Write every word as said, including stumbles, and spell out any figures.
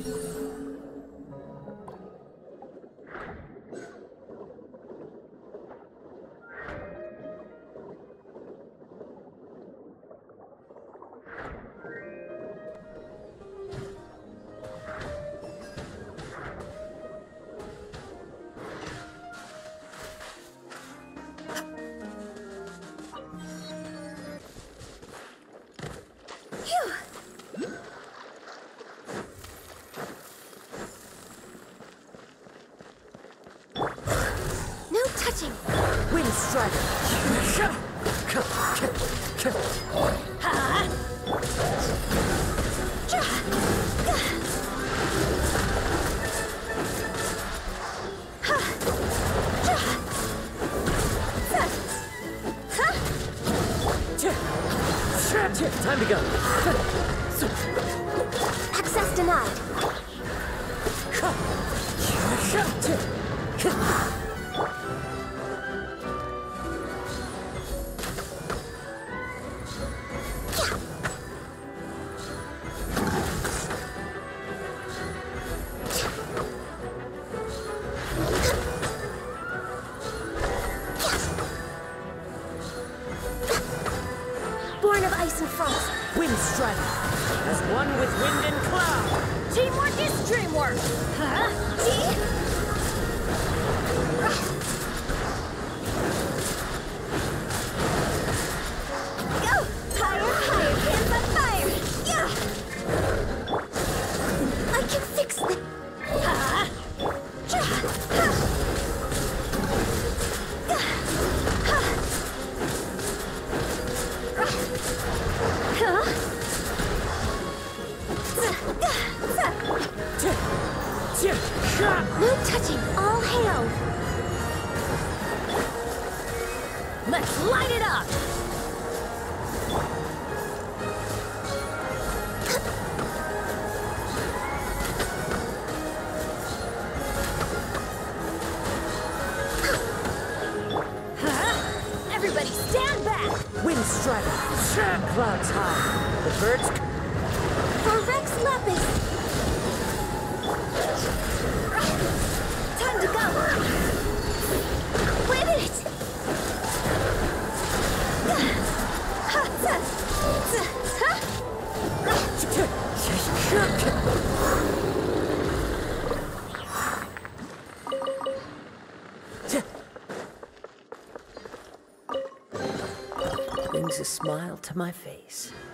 Wind strike. Time to go. Access denied. Born of ice and frost. Wind strike. As one with wind and cloud. Teamwork is dreamwork. Huh? See? Go! Higher, higher, hands on fire! Yeah! I can fix this! Ha! Ja! Ha! Ga! Ha! Huh? No touching! All hail! Let's light it up! Huh? Everybody stand back! Wind strike. Clouds high. The birds... For Rex Lapis! Time to go! Wait a minute! Brings a smile to my face.